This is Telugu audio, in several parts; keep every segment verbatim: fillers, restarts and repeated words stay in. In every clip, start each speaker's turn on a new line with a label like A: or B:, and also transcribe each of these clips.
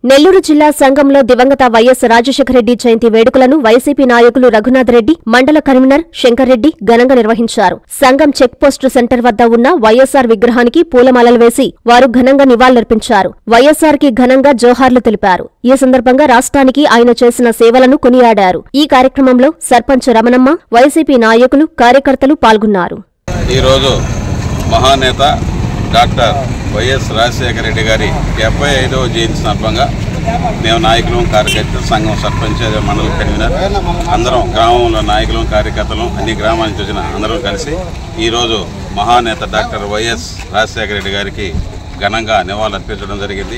A: నెల్లూరు జిల్లా సంఘంలో దివంగత వైఎస్ రాజశేఖరరెడ్డి జయంతి వేడుకలను వైసీపీ నాయకులు రఘునాథ్ రెడ్డి, మండల కన్వీనర్ శంకర్రెడ్డి ఘనంగా నిర్వహించారు. సంఘం చెక్పోస్టు సెంటర్ వద్ద ఉన్న వైఎస్సార్ విగ్రహానికి పూలమాలలు వేసి వారు ఘనంగా నివాళులర్పించారు. వైఎస్సార్ కి ఘనంగా జోహార్లు తెలిపారు. ఈ సందర్భంగా రాష్ట్రానికి ఆయన చేసిన సేవలను కొనియాడారు. ఈ కార్యక్రమంలో సర్పంచ్ రమణమ్మ, వైసీపీ నాయకులు, కార్యకర్తలు పాల్గొన్నారు.
B: డాక్టర్ వైఎస్ రాజశేఖర రెడ్డి గారి డెబ్బై ఐదవ జయంతి సందర్భంగా మేము నాయకులు, కార్యకర్తలు, సంఘం సర్పంచ్, మండల కన్వీనర్ అందరం గ్రామంలో నాయకులు, కార్యకర్తలు అన్ని గ్రామాల నుంచి వచ్చిన అందరం కలిసి ఈరోజు మహానేత డాక్టర్ వైఎస్ రాజశేఖర రెడ్డి గారికి ఘనంగా నివాళులు అర్పించడం జరిగింది.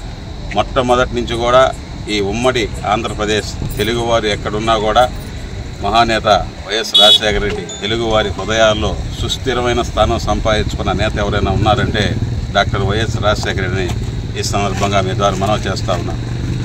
B: మొట్టమొదటి నుంచి కూడా ఈ ఉమ్మడి ఆంధ్రప్రదేశ్ తెలుగువారు ఎక్కడున్నా కూడా మహానేత వైఎస్ రాజశేఖర రెడ్డి తెలుగువారి హృదయాల్లో సుస్థిరమైన స్థానం సంపాదించుకున్న నేత ఎవరైనా ఉన్నారంటే డాక్టర్ వైఎస్ రాజశేఖర రెడ్డిని ఈ సందర్భంగా మీ ద్వారా మనవి చేస్తూ ఉన్నాం.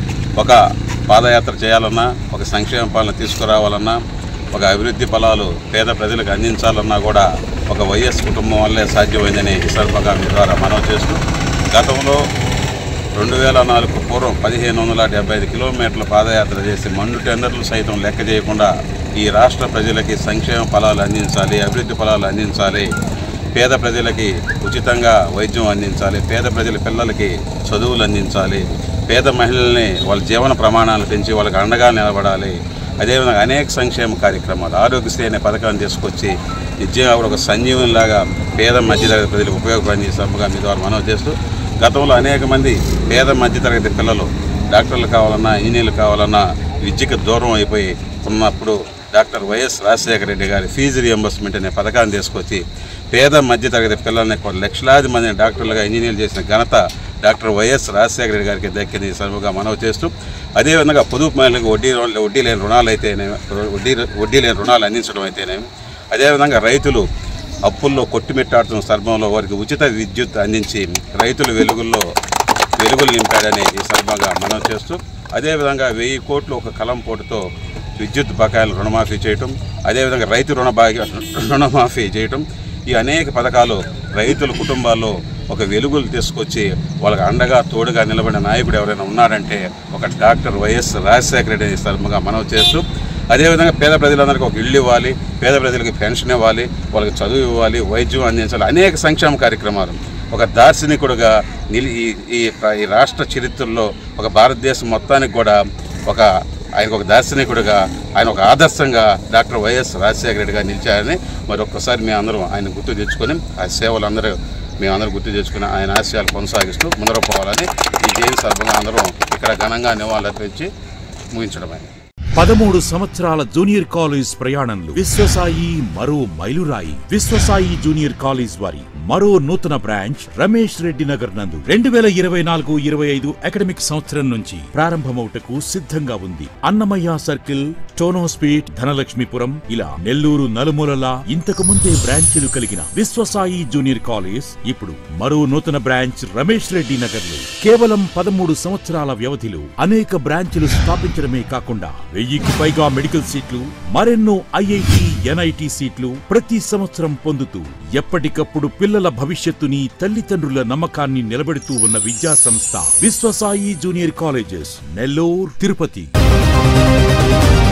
B: ఒక పాదయాత్ర చేయాలన్నా, ఒక సంక్షేమ పాలన తీసుకురావాలన్నా, ఒక అభివృద్ధి ఫలాలు పేద ప్రజలకు అందించాలన్నా కూడా ఒక వైఎస్ కుటుంబం వల్లే సాధ్యమైందని ఈ సందర్భంగా మీ ద్వారా మనవి చేస్తూ, గతంలో రెండు వేల నాలుగు పూర్వం పదిహేను వందల డెబ్బై ఐదు కిలోమీటర్ల పాదయాత్ర చేసి మండు టెండర్లు సైతం లెక్క చేయకుండా ఈ రాష్ట్ర ప్రజలకి సంక్షేమ ఫలాలు అందించాలి, అభివృద్ధి ఫలాలు అందించాలి, పేద ప్రజలకి ఉచితంగా వైద్యం అందించాలి, పేద ప్రజల పిల్లలకి చదువులు అందించాలి, పేద మహిళల్ని వాళ్ళ జీవన ప్రమాణాలు పెంచి వాళ్ళకి అండగా నిలబడాలి. అదేవిధంగా అనేక సంక్షేమ కార్యక్రమాలు, ఆరోగ్యశ్రీ అనే పథకాన్ని తీసుకొచ్చి నిజంగా కూడా ఒక సంజీవనిలాగా పేద మధ్యతరగతి ప్రజలకు ఉపయోగపడి సంపగా మీ ద్వారా మనవి చేస్తూ, గతంలో అనేక మంది పేద మధ్యతరగతి పిల్లలు డాక్టర్లు కావాలన్నా, ఇంజనీర్లు కావాలన్నా విద్యకు దూరం అయిపోయి ఉన్నప్పుడు డాక్టర్ వైఎస్ రాజశేఖర రెడ్డి గారి ఫీజు రియంబర్స్మెంట్ అనే పథకాన్ని తీసుకొచ్చి పేద మధ్యతరగతి పిల్లల్ని కొన్ని లక్షలాది మందిని డాక్టర్లుగా, ఇంజనీర్లు చేసిన ఘనత డాక్టర్ వైఎస్ రాజశేఖర రెడ్డి గారికి దక్కింది సర్వగా మనవి చేస్తూ, అదేవిధంగా పొదుపు మహిళలకు వడ్డీ వడ్డీ లేని రుణాలు అయితేనేమి వడ్డీ వడ్డీ లేని రుణాలు అందించడం అయితేనేమి, అదేవిధంగా రైతులు అప్పుల్లో కొట్టుమిట్టాడుతున్న సందర్భంలో వారికి ఉచిత విద్యుత్ అందించి రైతుల వెలుగుల్లో వెలుగులు నింపాడని ఈ సందర్భంగా మనం చేస్తూ, అదేవిధంగా వెయ్యి కోట్లు ఒక కలం పోటుతో విద్యుత్ బకాయిలు రుణమాఫీ చేయటం, అదేవిధంగా రైతు రుణ రుణమాఫీ చేయటం, ఈ అనేక పథకాలు రైతుల కుటుంబాల్లో ఒక వెలుగులు తీసుకొచ్చి వాళ్ళకి అండగా తోడుగా నిలబడిన నాయకుడు ఎవరైనా ఉన్నారంటే ఒక డాక్టర్ వైఎస్ రాజశేఖర రెడ్డి ఈ సందర్భంగా మనం చేస్తూ, అదేవిధంగా పేద ప్రజలందరికీ ఒక ఇల్లు ఇవ్వాలి, పేద ప్రజలకి పెన్షన్ ఇవ్వాలి, వాళ్ళకి చదువు ఇవ్వాలి, వైద్యం అందించాలి, అనేక సంక్షేమ కార్యక్రమాలు ఒక దార్శనికుడుగా నిలి ఈ ఈ రాష్ట్ర చరిత్రలో ఒక భారతదేశం మొత్తానికి కూడా ఒక ఆయనకు ఒక దార్శనికుడిగా, ఆయన ఒక ఆదర్శంగా డాక్టర్ వైఎస్ రాజశేఖర రెడ్డిగా నిలిచారని మరొకసారి మేము అందరం ఆయన గుర్తు తెచ్చుకొని ఆ సేవలందరూ మేమందరూ గుర్తు తెచ్చుకుని ఆయన ఆశయాలు కొనసాగిస్తూ ముందర పోవాలని ఈ జయంతి సందర్భంగా అందరం ఇక్కడ ఘనంగా నివాళులు అర్పించి ముగించడమే.
C: పదమూడు సంవత్సరాల జూనియర్ కాలేజ్ ప్రయాణంలో విశ్వసాయి మరో మైలురాయి. విశ్వసాయి జూనియర్ కాలేజ్ వారి మరో నూతన బ్రాంచ్ రమేష్ రెడ్డి నగర్ నందు రెండు వేల ఇరవై నాలుగు ఇరవై ఐదు అకాడమిక్ సంవత్సరం నుంచి ప్రారంభమవుటకు సిద్ధంగా ఉంది. అన్నమయ్య సర్కిల్, టోనోస్పీట్, ధనలక్ష్మీపురం ఇలా నెల్లూరు నలుమూలలా ఇంతకు ముందే బ్రాంచీలు కలిగిన విశ్వసాయి జూనియర్ కాలేజ్ ఇప్పుడు మరో నూతన బ్రాంచ్ రమేష్ రెడ్డి నగర్ లో కేవలం పదమూడు సంవత్సరాల వ్యవధిలో అనేక బ్రాంచీలు స్థాపించడమే కాకుండా వెయ్యికి పైగా మెడికల్ సీట్లు, మరెన్నో ఐఐటి, ఎన్ఐటి సీట్లు ప్రతి సంవత్సరం పొందుతూ ఎప్పటికప్పుడు పిల్లల భవిష్యత్తుని, తల్లిదండ్రుల నమ్మకాన్ని నిలబెడుతూ ఉన్న విద్యా సంస్థ విశ్వసాయి జూనియర్ కాలేజెస్, నెల్లూరు, తిరుపతి.